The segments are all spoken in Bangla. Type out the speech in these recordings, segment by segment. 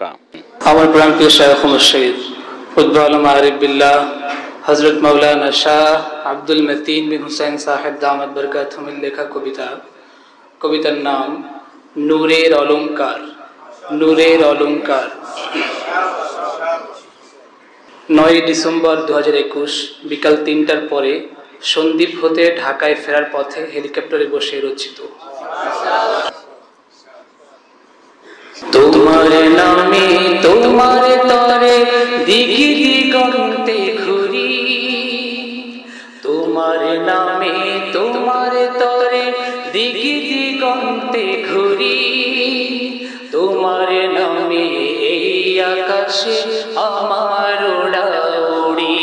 আমার প্রাণপ্রিয় শায়খ মুর্শিদ কুতব আলম আরিফ বিল্লাহ হযরত মাওলানা শাহ আব্দুল মতিন বিন হুসাইন সাহেব দামাত বরকাতুহুমের লেখা কবিতার নাম নূরের অলংকার। নূরের অলংকার। 9 ডিসেম্বর 2021 বিকাল 3টার পরে সন্দ্বীপ হতে ঢাকায় ফেরার পথে হেলিকপ্টারে বসে রচিত। তোমার নামে তোমার তরে দিগি দিগন্তে ঘুরি, তোমার নামে তোমার তরে দিগি দিগন্তে ঘুরি, তোমার নামে এই আকাশে আমার উড়াউড়ি,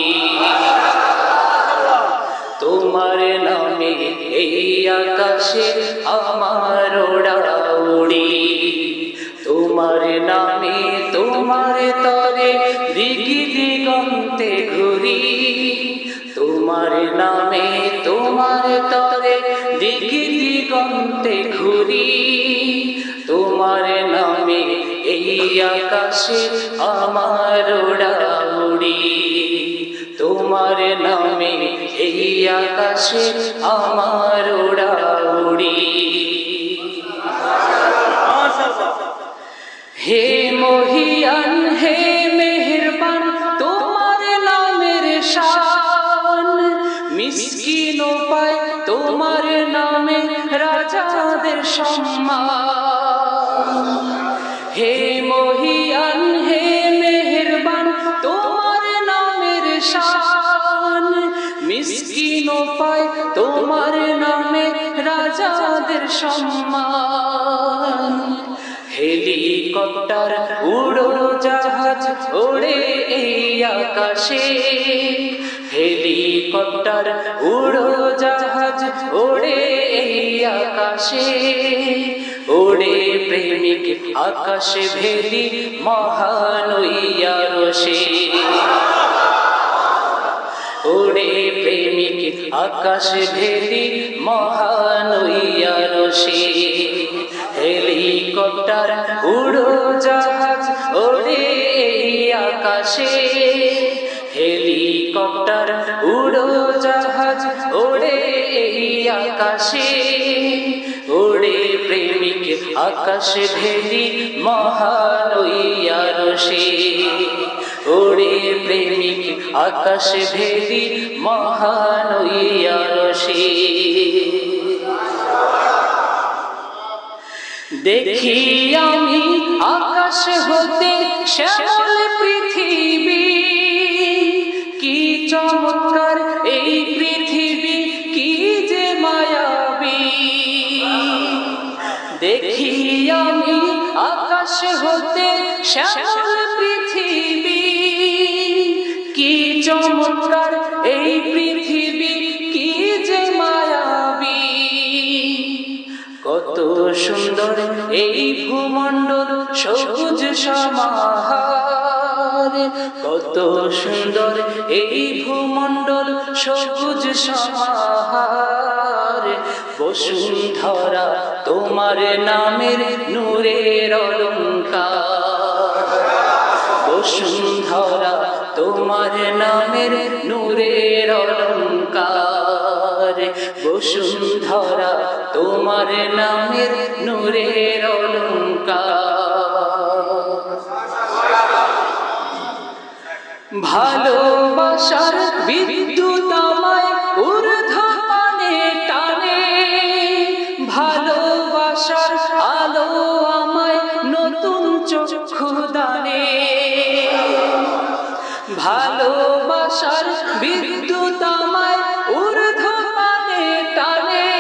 তোমার নামে এই আকাশে আমার উড়াউড়ি, তোমার নামে তোমার তরে দিগি দিগন্তে ঘুরি, তোমার নামে তোমার তরে দিগি দিগন্তে ঘুরি, তোমার নামে এই আকাশে আমার উড়াউড়ি, তোমার নামে এই আকাশে আমার উড়াউড়ি। হে মহিয়ান হে মেহেরবান তোমার নামের শান, মিসকিন পায় তোমার নামে রাজাদের সম্মান। হে মহিয়ান হে মেহেরবান তোমার নামের শান, মিসকিন পায় তোমার নামে রাজাদের সম্মান। হেলিকপ্টার উড়ো জাহাজ ওড়ে এই আকাশে, হেলিকপ্টার উড়ো জাহাজ ওড়ে এই আকাশে, ওড়ে প্রেমিক আকাশে ভেদি মহানইয়া রসে, ওড়ে প্রেমিক আকাশে ভেদি মহানইয়া রসে। হেলিকপ্টার উড়ো জাহাজ ওড়ে এই আকাশে, হেলিকপ্টার উড়ো জাহাজ ওড়ে এই আকাশে, ওড়ে প্রেমিক আকাশে ভেদি মহানইয়া রসে, ওড়ে প্রেমিক আকাশে ভেদি মহানইয়া রসে। দেখি আমি আকাশ হতে শ্যামল পৃথিবী, কি চমৎকার এই পৃথিবী কি যে মায়াবী। দেখি আমি আকাশ হতে শ্যামল পৃথিবী, কি চমৎকার এই পৃথিবী কি যে মায়াবী। কত সুন্দর এই ভূমণ্ডল সবুজ সমাহার, কত সুন্দর এই ভূমণ্ডল সবুজ সমাহার। বসুন্ধরা তোমার নামের নূরের অলংকার, বসুন্ধরা তোমার নামের নূরের অলংকার, বসুন্ধরা তোমার নামের নূরের অলংকার। ভালোবাসার বিদ্যুৎ আমায় ঊর্ধ্বপানে টানে, ভালোবাসার আলো আমায় নতুন চক্ষু দানে, ভালোবাসার বিদ্যুৎ আমায় ঊর্ধ্বপানে টানে,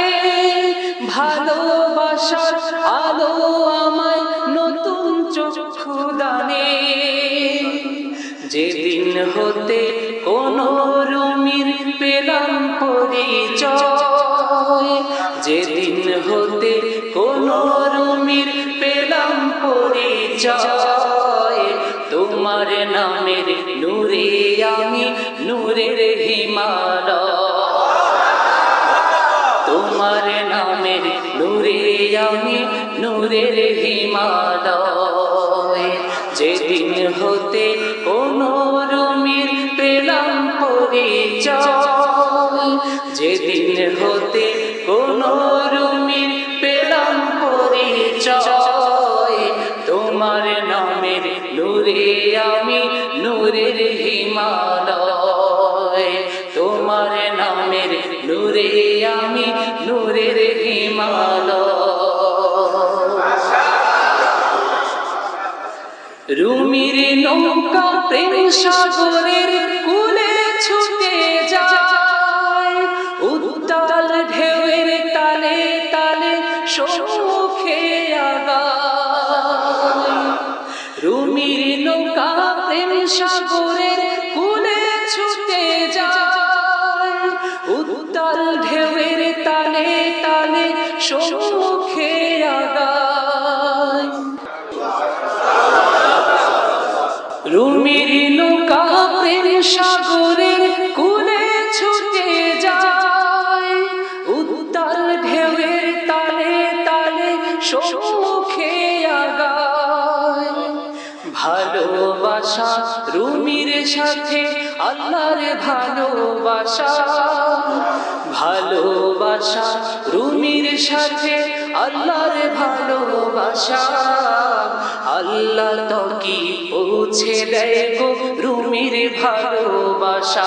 ভালোবাসার আলো আমায় নতুন চক্ষু দানে। যেদিন হতে কোন রুমির পেলাম পরিচয়, যেদিন হতে কোন রুমির পেলাম পরিচয়, তোমার নামের নূরে আমি নূরের হিমালয়, তোমার নামের নূরে আমি নূরের হিমালয়। যে যেদিন হতে কোনো রুমির পেলাম পরিচয়, যেদিন হতে কোনো রুমির পেলাম পরিচয়, তোমার নামের নূরে আমি নূরের হিমালয়, তোমার নামের নূরে আমি নূরের হিমালয়। রুমির নৌকা প্রেম সাগরের কূলে ছুটে যায়, উত্তাল ঢেউয়ের তালে তালে সম্মুখে আগায়। রুমির নৌকা প্রেম সাগরের কূলে ছুটে যায়, উত্তাল ঢেউয়ের তালে তালে সম্মুখে আগায়। রুমির নৌকা প্রেম সাগরের কূলে ছুটে যায়, উত্তাল ঢেউয়ের তালে তালে সম্মুখে আগায়। ভালোবাসা রুমির সাথে আল্লাহর ভালোবাসা, ভালোবাসা রুমির সাথে আল্লাহর ভালোবাসা। আল্লাহ তো কি পৌঁছে দেয় গো রুমির ভালোবাসা,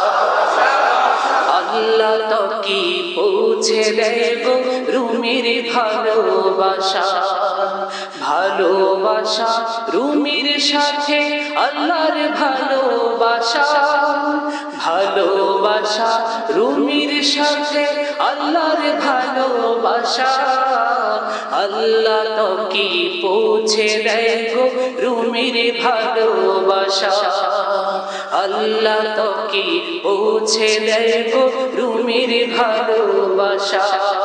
আল্লাহ তো কি পৌঁছে দেয় গো রুমির ভালোবাসা। ভালোবাসা রুমির সাথে আল্লাহর ভালোবাসা, ভালোবাসা রুমির সাথে আল্লাহর ভালোবাসা। আল্লাহ তো কি পৌঁছে দেয় গো রুমির ভালোবাসা, আল্লাহ তো কি পৌঁছে দেয় গো রুমির ভালোবাসা।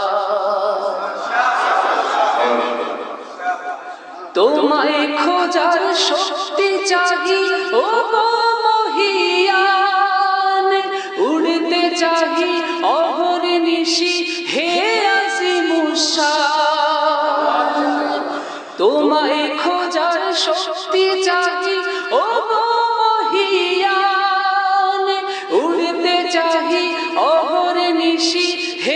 তোমায় খোঁজার শক্তি চাহি ও মহিয়ান, উড়তে চাহি অহর্নিশি হে আজিমুশান। তোমায় খোঁজার শক্তি চাহি ও মহিয়ান, উড়তে চাহি অহর্নিশি হে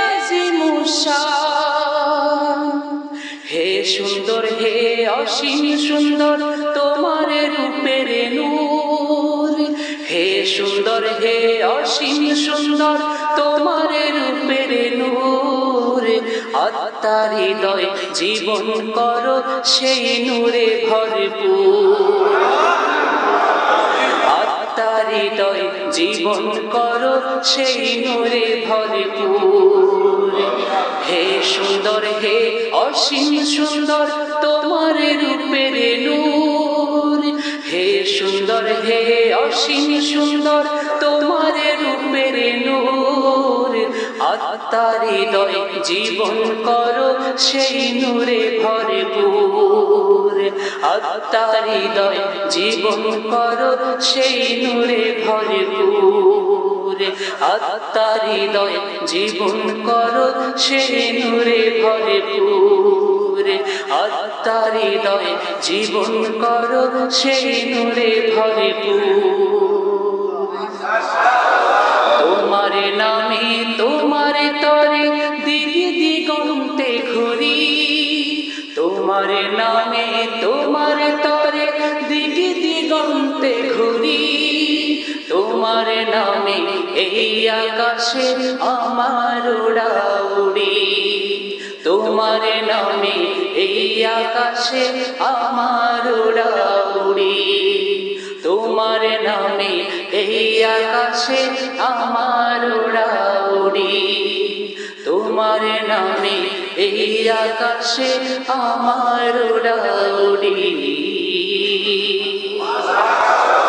আজিমুশান। হে সুন্দর হে অসীম সুন্দর তোমার রূপের নূর, হে সুন্দর হে অসীম সুন্দর তোমার রূপের নূর। আত্মার হৃদয় জীবন করো সেই নূরে ভরপুর, আত্মার হৃদয় জীবন করো সেই নূরে ভরপুর। হে সুন্দর হে অসীম সুন্দর তোমার রূপের নূর, হে সুন্দর হে অসীম সুন্দর তোমার রূপের নূর। আত্মার হৃদয় জীবন করো সেই নূরে ভরপুর, আত্মার হৃদয় জীবন করো সেই নূরে ভরপুর। আত্মার হৃদয় জীবন করো সেই নূরে ভরপুর, আত্মার হৃদয় জীবন করো সেই নূরে ভরপুর। তোমার নামে তোমার তরে দিক দিগন্তে ঘুরি, তোমার নামে তোমার তরে দিক দিগন্তে ঘুরি। তোমার নামে এই আকাশে আমার উড়াউড়ি, তোমার নামে এই আকাশে আমার উড়াউড়ি। তোমার নামে এই আকাশে আমার উড়াউড়ি, তোমার নামে এই আকাশে আমার উড়াউড়ি।